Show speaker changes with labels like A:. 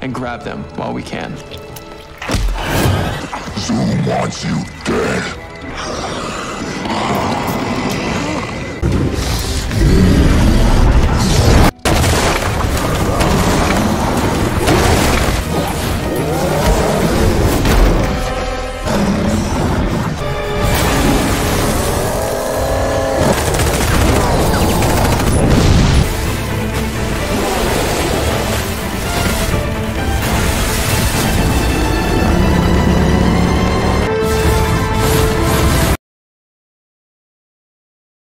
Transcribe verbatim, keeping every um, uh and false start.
A: and grab them while we can.
B: Zoom wants you dead.